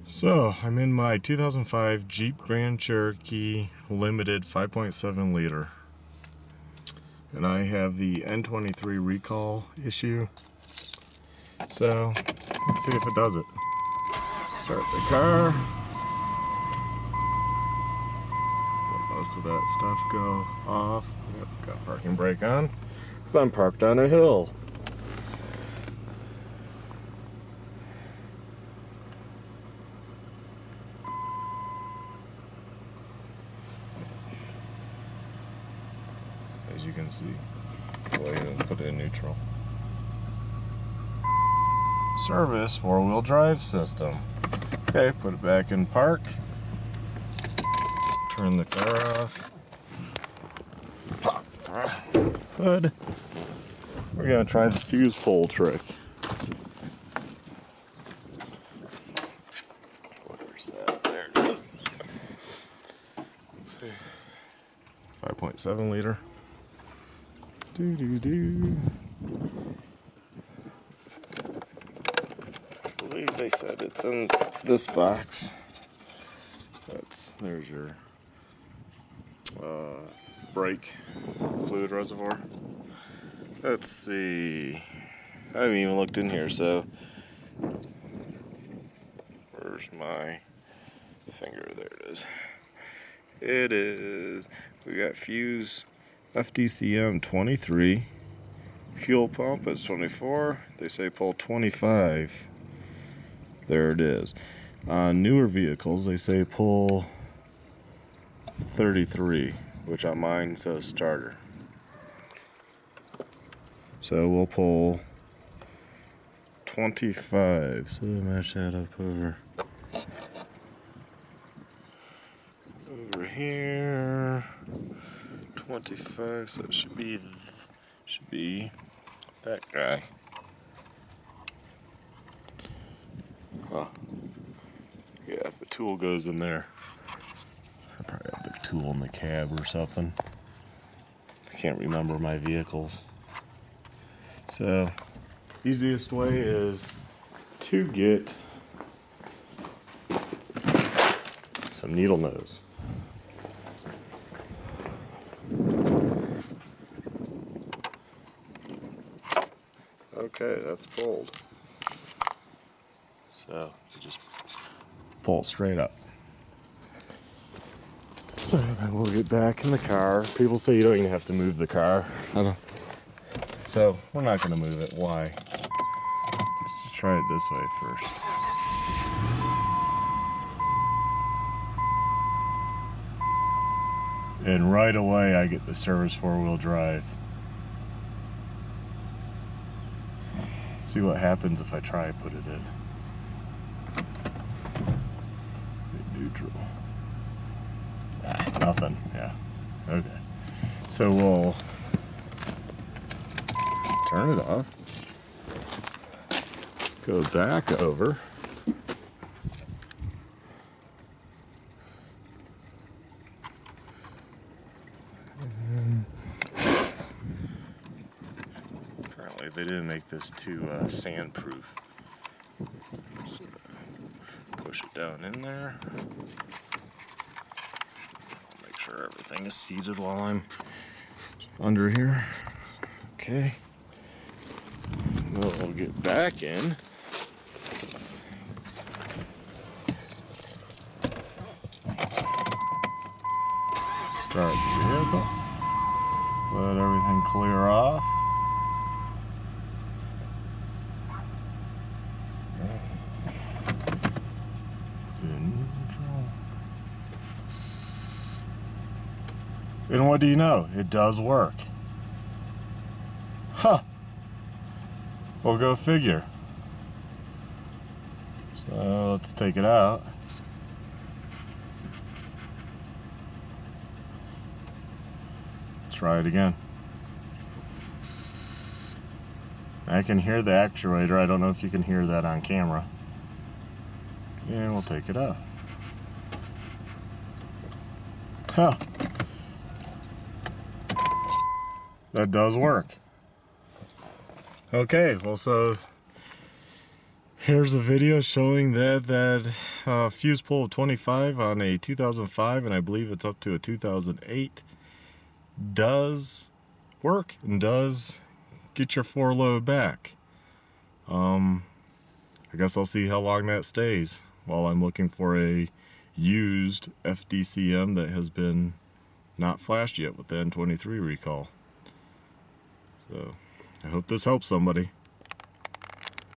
So, I'm in my 2005 Jeep Grand Cherokee Limited 5.7 liter. And I have the N23 recall issue. So, let's see if it does it. Start the car. Let most of that stuff go off. Yep, got parking brake on, because I'm parked on a hill. As you can see, go ahead and put it in neutral. Service 4-wheel drive system. Okay, put it back in park. Turn the car off. Pop hood. We're gonna try the fuse pull trick. Where's that? There it is. 5.7 liter. I believe they said it's in this box. There's your brake fluid reservoir. Let's see. I haven't even looked in here, so where's my finger? There it is. It is. We got fuse FDCM 23. Fuel pump is 24. They say pull 25. There it is. On newer vehicles, they say pull 33, which on mine says starter. So we'll pull 25. So match that up over here. 25. So it should be that guy. Huh. Yeah, if the tool goes in there. I probably have the tool in the cab or something. I can't remember my vehicles. So, easiest way is to get some needle nose. Okay, that's pulled. So, you just pull it straight up. So then we'll get back in the car. People say you don't even have to move the car. So we're not going to move it. Why? Let's just try it this way first. And right away I get the service 4-wheel drive. Let's see what happens if I try to put it in. Neutral. Nothing. Yeah. Okay. So we'll turn it off. Go back over. Apparently they didn't make this too sandproof. So push it down in there. Make sure everything is seated while I'm under here. Okay. We'll get back in. Start the vehicle. Let everything clear off. And what do you know? It does work. Huh. Well, go figure. So let's take it out. Try it again. I can hear the actuator. I don't know if you can hear that on camera. And we'll take it out. Huh. That does work. Okay, well, so Here's a video showing that fuse pull of 25 on a 2005, and I believe it's up to a 2008, does work and does get your 4 load back. I guess I'll see how long that stays while I'm looking for a used FDCM that has been not flashed yet with the N23 recall. So I hope this helps somebody.